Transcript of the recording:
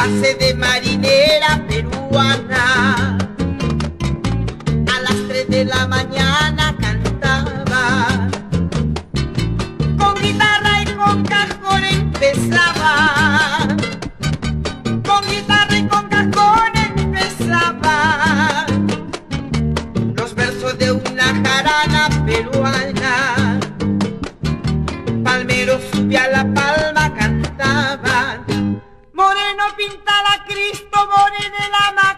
base de marinera peruana. A las 3 de la mañana cantaba, con guitarra y con cajón empezaba, con guitarra y con cajón empezaba los versos de una jarana peruana. Palmero sube a la palma, cantaba, moreno pinta la Cristo, more de la